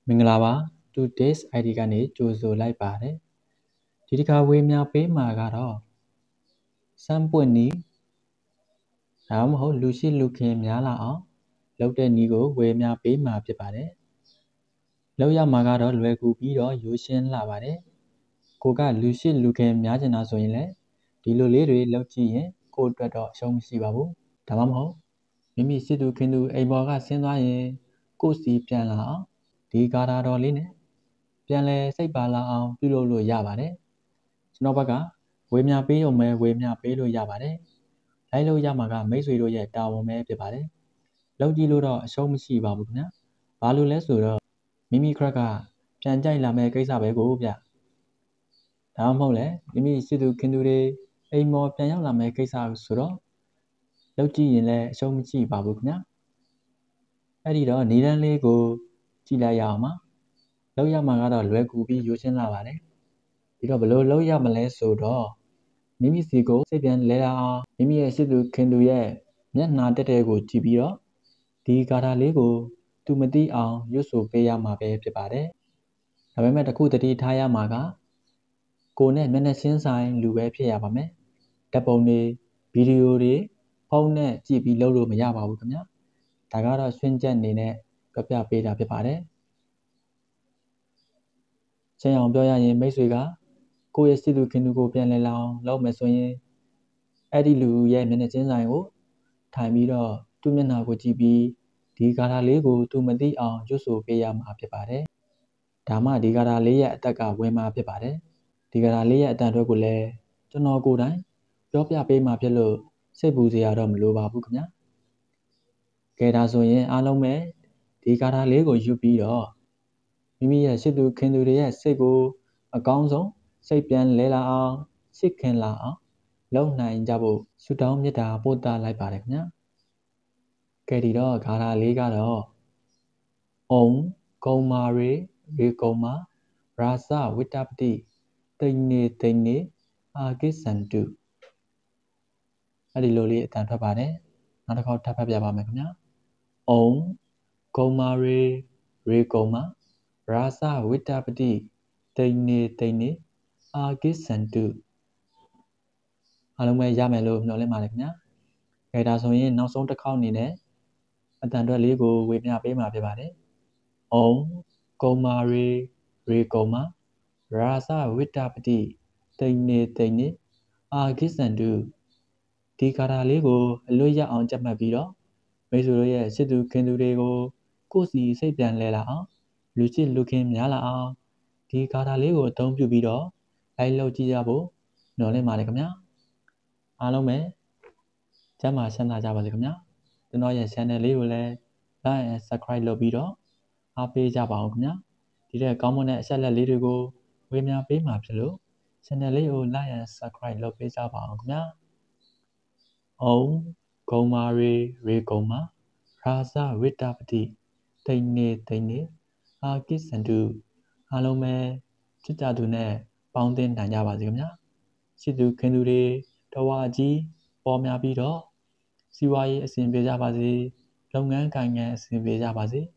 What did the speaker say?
မင်္ဂလာပါ today's ID ကနေကြိုဆိုလိုက်ပါတယ်ဒီတစ်ခါဝေမျှပေးမှာကတော့စမ်းပွင့်နီးဒါမှမဟုတ်လူရှိလူခင်များလာအောင်လုပ်တဲ့နီးကိုဝေမျှပေးမှာဖြစ်ပါတယ်လုပ်ရမှာကတော့လွယ်ကူပြီးတော့ရိုးရှင်းလာပါတယ်ကိုကလူရှိလူခင်များချင်တာဆိုရင်လည်းဒီလိုလေးတွေလုပ်ကြည့်ရင်ကိုယ့်အတွက်တော့အရှုံးမရှိပါဘူးဒါမှမဟုတ်မိမိရှိသူခင်သူအိမ်ပေါ်ကဆင်းသွားရင်ကိုယ့်စီပြန်လာအောင်ဒီကာတာတော်လေးနဲ့ပြန်လဲစိတ်ပါလာအောင်ပြုလုပ်လို့ရပါတယ်ကျွန်တော်ဘက်ကဝေမျှပေးရုံပဲဝေမျှပေးလို့ရပါတယ်လိုက်လို့ရမှာကမိတ်ဆွေတို့ရဲ့တာဝန်ပဲဖြစ်ပါတယ်လုပ်ကြည့်လို့တော့အရှုံးမရှိပါဘူးခင်ဗျာဘာလို့လဲဆိုတော့မိမိခရက်ကပြန်ကြိုက်လာမဲ့ကိစ္စပဲကိုဗျဒါမှမဟုတ်လဲမိမိရှိသူခင်သူတွေအိမ်မော်ပြန်ရောက်လာမဲ့ကိစ္စဆိုတော့လုပ်ကြည့်ရင်လည်းအရှုံးမရှိပါဘူးခင်ဗျာအဲ့ဒီတော့နေတန်းလေးကိုကြည့်လိုက်ရအောင်ပါလုပ်ရမှာကတော့လွယ်ကူပြီးရိုးရှင်းလာပါတယ်ပြီးတော့ဘယ်လိုလုပ်ရမလဲဆိုတော့မိမိစီကိုစိတ်ပြန်လဲလာအောင်မိမိရဲ့ရှိသူခင်သူရဲ့မျက်နှာတက်တဲ့ကိုကြည့်ပြီးတော့ဒီကာထာလေးကိုသူမသိအောင်ရွတ်ဆိုပေးရမှာပဲဖြစ်ပါတယ်ဒါပေမဲ့တစ်ခုတတိထားရမှာကကိုနဲ့မျက်နှာချင်းဆိုင်လူပဲဖြစ်ရပါမယ်ဓာတ်ပုံတွေဗီဒီယိုတွေဖုန်းနဲ့ကြည့်ပြီးလုပ်လို့မရပါဘူးခင်ဗျာဒါကတော့ရှင်းချက်အနေနဲ့ပြပြပေးတာဖြစ်ပါတယ်ရှင်းအောင်ပြောရရင်မိတ်ဆွေကကိုယ့်ရဲ့ရှိသူခင်သူကိုပြန်လည်လာအောင်လုပ်မယ်ဆိုရင်အဲ့ဒီလူရဲ့မျက်နှာချင်းဆိုင်ကိုထိုင်ပြီးတော့သူ့မျက်နှာကိုကြည့်ပြီးဒီကာထာလေးကိုသူမသိအောင်ရွတ်ဆိုပေးရမှာဖြစ်ပါတယ်ဒါမှဒီကာထာလေးရဲ့အတက်ကဝင်မှာဖြစ်ပါတယ်ဒီကာထာလေးရဲ့အတန်အတွက်ကိုလည်းကျွန်တော်ကိုယ်တိုင်ပြောပြပေးမှာဖြစ်လို့စိတ်ပူစရာတော့မလိုပါဘူးခင်ဗျာကဲဒါဆိုရင်အားလုံးပဲဒီကာထာလေးကိုရွတ်ပြီးတော့မိမိရဲ့ရှိသူခင်သူတွေရဲ့စိတ်ကိုအကောင်းဆုံးစိတ်ပြန်လဲလာအောင်ချစ်ခင်လာအောင်လုပ်နိုင်ကြဖို့ဆုတောင်းမေတ္တာပို့သလိုက်ပါတယ်ခင်ဗျာကဲဒီတော့ဂါထာလေးကတော့အုံဂုံမာရေရေဂုံမာရာဇဝိတ္တပတိတိန်နေတိန်နေအာကိစန္တုအဲ့ဒီလိုလေးအတန်ထွက်ပါတယ်နောက်တစ်ခေါက်ထပ်ဖတ်ပြပါမယ်ခင်ဗျာအုံဂုံမာရေရေဂုံမာရာဇဝိတ္တပတိတိန်နေတိန်နေအာကိစန္တုအားလုံးပဲရမယ်လို့မျှော်လင့်ပါတယ်ခင်ဗျာ။ဒါဆိုရင်နောက်ဆုံးတစ်ခေါက်အနေနဲ့အတန်အတွက်လေးကိုဝေမျှပေးမှာဖြစ်ပါတယ်။အုံကုံမာရေရေကုံမာရာဇဝိတ္တပတိတိန်နေတိန်နေအာကိစန္တုဒီကာထာလေးကိုအလွတ်ရအောင်ကြက်မှတ်ပြီးတော့မိတ်ဆွေတို့ရဲ့စစ်သူခင်သူတွေကိုကိုယ်စီစိတ်ပြန်လဲလာအောင်လူချစ်လူခင်များလာအောင်ဒီကာထာလေးကိုအသုံးပြုပြီးတော့လိုက်လုပ်ကြည့်ရဖို့မျှော်လင့်ပါတယ်ခင်ဗျာ။အားလုံးပဲကျမ်းမာချမ်းသာကြပါစေခင်ဗျာကျွန်တော်ရဲ့ channel လေးကိုလည်း like and subscribe လုပ်ပြီးတော့အားပေးကြပါအောင်ခင်ဗျာဒီတဲ့ကောင်းမွန်တဲ့အချက်လက်လေးတွေကိုဝေမျှပေးမှာဖြစ်လို့ channel လေးကို like and subscribe လုပ်ပေးကြပါအောင်ခင်ဗျာအုံဂုံမာရေရေဂုံမာရာဇဝိတ္တပတိတိန်နေတိန်နေအာကိစန္တုအားလုံးပဲချစ်ကြသူနဲ့ပေါင်းသင်းနိုင်ကြပါစေခင်ဗျာချစ်သူခင်သူတွေတော်ဝါကြီးပေါ်များပြီးတော့စီးပွားရေးအဆင်ပြေကြပါစေလုပ်ငန်းကိုင်ငန်းအဆင်ပြေကြပါစေ